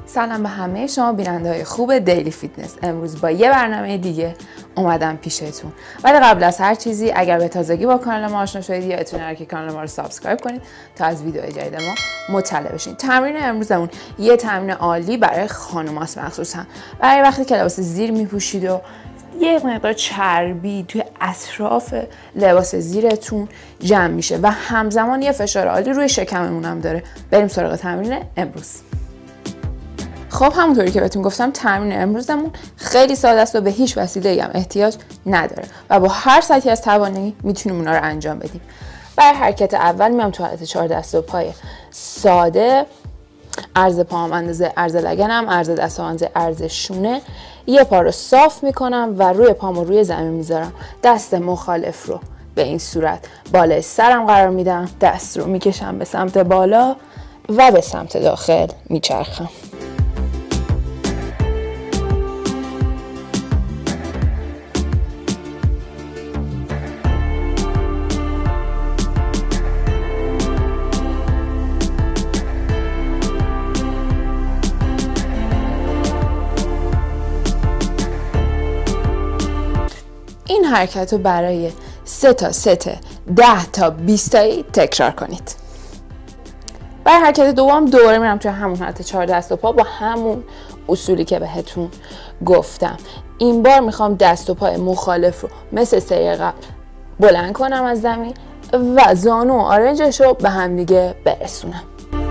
سلام به همه شما بیننده‌های خوب دیلی فیتنس. امروز با یه برنامه دیگه اومدم پیشتون. ولی قبل از هر چیزی اگر به تازگی با کانال ما آشنا شدید یادتون که کانال ما رو سابسکرایب کنید تا از ویدیوهای جدید ما مطلع بشین. تمرین امروزمون یه تمرین عالی برای خانوماست، مخصوصا برای وقتی که لباس زیر میپوشید و یه مقدار چربی توی اطراف لباس زیرتون جمع میشه و همزمان یه فشار عالی روی شکممون هم داره. بریم سراغ تمرین امروز. خب همونطوری که بهتون گفتم تمرین امروزمون خیلی ساده است و به هیچ وسیله‌ای هم احتیاج نداره و با هر سطحی از توانایی میتونیم اونا رو انجام بدیم. برای حرکت اول میام تو حالت 4 دست و پای ساده، عرض پاهم اندازه عرض لگنم، عرض دستام اندازه عرض شونه. یه پا رو صاف میکنم و روی پامو روی زمین میذارم. دست مخالف رو به این صورت بالای سرم قرار میدم، دست رو میکشم به سمت بالا و به سمت داخل میچرخم. این حرکت رو برای 3 تا ست 10 تا 20 تایی تکرار کنید. برای حرکت دوم دوباره میرم توی همون حالت 4 دست و پا با همون اصولی که بهتون گفتم. این بار میخوام دست و پای مخالف رو مثل سری قبل بلند کنم از زمین و زانو و آرنجش رو به هم دیگه برسونم.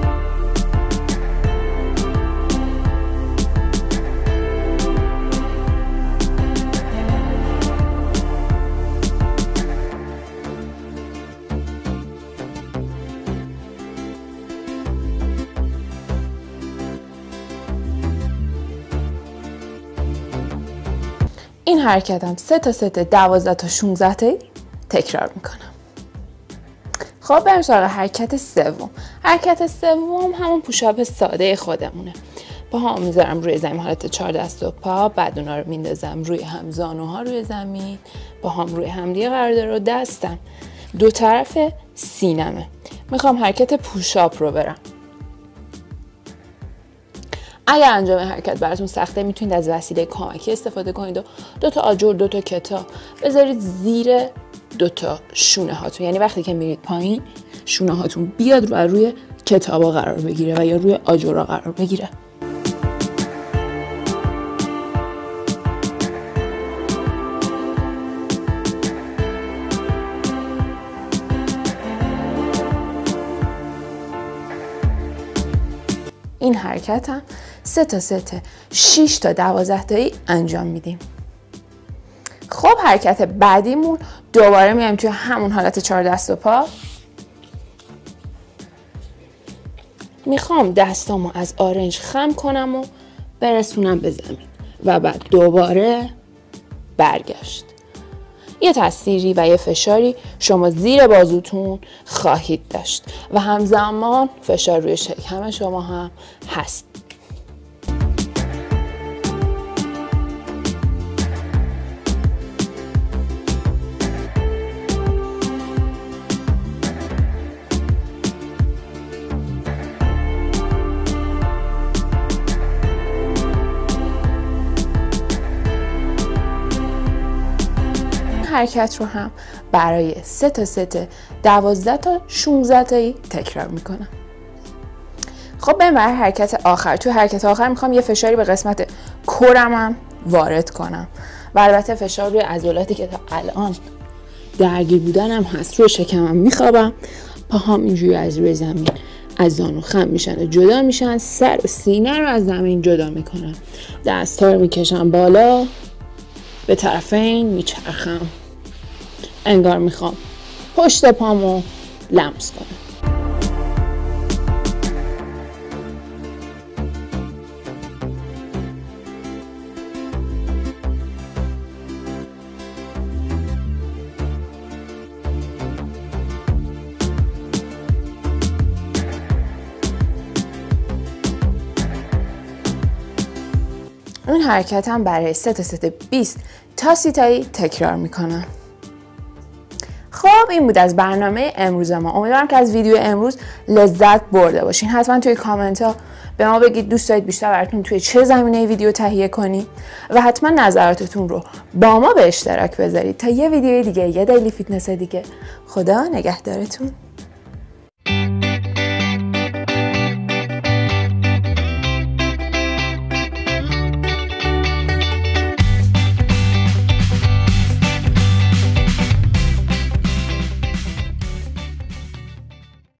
این حرکتم 3 تا ست 12 تا 16 تایی تکرار میکنم. خب بریم سراغ حرکت سوم. حرکت سوم همون پوشاپ ساده خودمونه. پاهام میذارم روی زمین حالت 4 دست و پا، بعد اونا رو میندازم روی هم، زانوها روی زمین، پاهام روی هم دیگه قرار داره و دستم دو طرف سینمه. میخوام حرکت پوشاپ رو برم. اگر انجام حرکت براتون سخته میتونید از وسیله کمکی استفاده کنید و 2 تا آجر 2 تا کتاب بذارید زیر 2 تا شونه هاتون، یعنی وقتی که میرید پایین شونه هاتون بیاد روی کتابا قرار بگیره و یا روی آجرها قرار بگیره. این حرکت هم 3 تا ست 6 تا 12 تایی انجام میدیم. خب حرکت بعدیمون دوباره میایم توی همون حالت 4 دست و پا. میخوام دستامو از آرنج خم کنم و برسونم به زمین و بعد دوباره برگشت. یه تاثیری و یه فشاری شما زیر بازوتون خواهید داشت و همزمان فشار روی شکم شما هم هست. حرکت رو هم برای 3 تا ست 12 تا 16 تایی تکرار میکنم. خب بریم برای حرکت آخر. تو حرکت آخر میخوام یه فشاری به قسمت کورم هم وارد کنم و البته فشار روی عضلاتی که تا الان درگیر بودن هم هست. روی شکمم میخوابم، پاهام اینجوری از روی زمین از زانو خم میشن و جدا میشن، سر و سینه رو از زمین جدا میکنم، دستا رو میکشم بالا، به طرفین میچرخم، انگار میخوام پشت پامو لمس کنم. این حرکت هم برای 3 تا ست 20 تا 30 تایی تکرار میکنم. خب این بود از برنامه امروز ما. امیدوارم که از ویدیو امروز لذت برده باشین. حتما توی کامنت ها به ما بگید دوست دارید بیشتر براتون توی چه زمینه ویدیو تهیه کنیم و حتما نظراتتون رو با ما به اشتراک بذارید تا یه ویدیو دیگه، یه دیلی فیتنس دیگه. خدا نگهدارتون.